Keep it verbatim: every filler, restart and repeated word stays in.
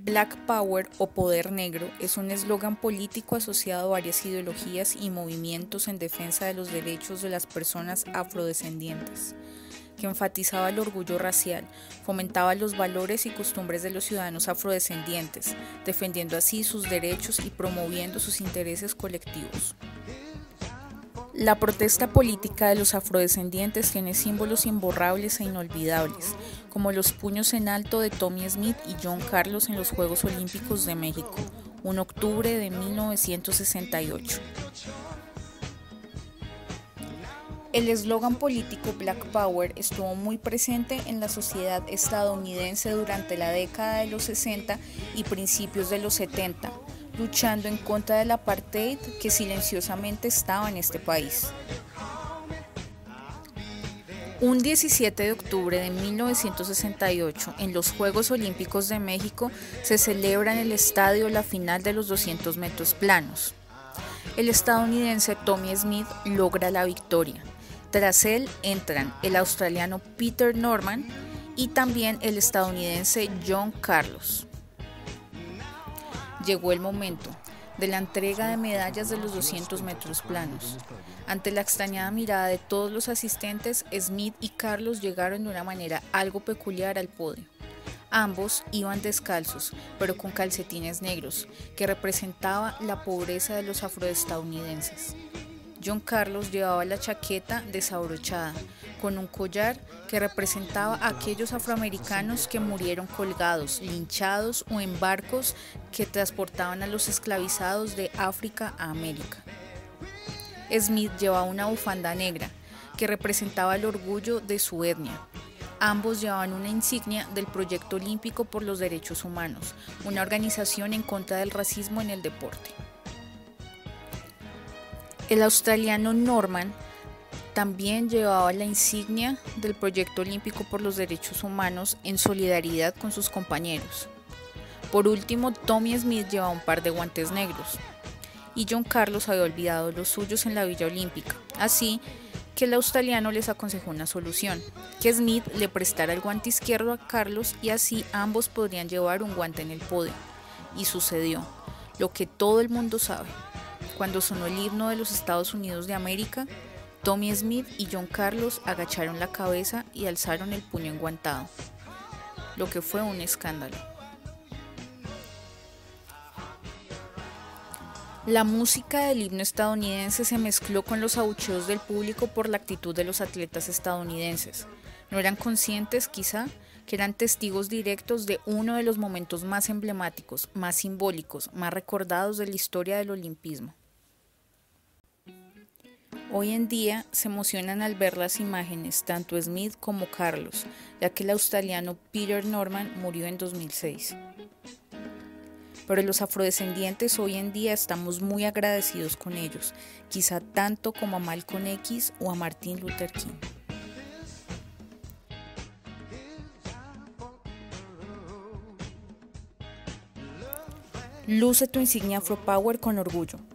Black Power o Poder Negro es un eslogan político asociado a varias ideologías y movimientos en defensa de los derechos de las personas afrodescendientes, que enfatizaba el orgullo racial, fomentaba los valores y costumbres de los ciudadanos afrodescendientes, defendiendo así sus derechos y promoviendo sus intereses colectivos. La protesta política de los afrodescendientes tiene símbolos imborrables e inolvidables, como los puños en alto de Tommie Smith y John Carlos en los Juegos Olímpicos de México, un octubre de mil novecientos sesenta y ocho. El eslogan político Black Power estuvo muy presente en la sociedad estadounidense durante la década de los sesenta y principios de los setenta, luchando en contra del apartheid que silenciosamente estaba en este país. Un diecisiete de octubre de mil novecientos sesenta y ocho, en los Juegos Olímpicos de México, se celebra en el estadio la final de los doscientos metros planos. El estadounidense Tommie Smith logra la victoria. Tras él entran el australiano Peter Norman y también el estadounidense John Carlos. Llegó el momento de la entrega de medallas de los doscientos metros planos. Ante la extrañada mirada de todos los asistentes, Smith y Carlos llegaron de una manera algo peculiar al podio. Ambos iban descalzos, pero con calcetines negros, que representaba la pobreza de los afroestadounidenses. John Carlos llevaba la chaqueta desabrochada, con un collar que representaba a aquellos afroamericanos que murieron colgados, linchados o en barcos que transportaban a los esclavizados de África a América. Smith llevaba una bufanda negra, que representaba el orgullo de su etnia. Ambos llevaban una insignia del Proyecto Olímpico por los Derechos Humanos, una organización en contra del racismo en el deporte. El australiano Norman también llevaba la insignia del Proyecto Olímpico por los Derechos Humanos en solidaridad con sus compañeros. Por último, Tommie Smith llevaba un par de guantes negros y John Carlos había olvidado los suyos en la Villa Olímpica, así que el australiano les aconsejó una solución, que Smith le prestara el guante izquierdo a Carlos y así ambos podrían llevar un guante en el podio. Y sucedió, lo que todo el mundo sabe. Cuando sonó el himno de los Estados Unidos de América, Tommie Smith y John Carlos agacharon la cabeza y alzaron el puño enguantado, lo que fue un escándalo. La música del himno estadounidense se mezcló con los abucheos del público por la actitud de los atletas estadounidenses. No eran conscientes, quizá, que eran testigos directos de uno de los momentos más emblemáticos, más simbólicos, más recordados de la historia del olimpismo. Hoy en día se emocionan al ver las imágenes, tanto Smith como Carlos, ya que el australiano Peter Norman murió en dos mil seis. Pero los afrodescendientes hoy en día estamos muy agradecidos con ellos, quizá tanto como a Malcolm X o a Martin Luther King. Luce tu insignia Afro Power con orgullo.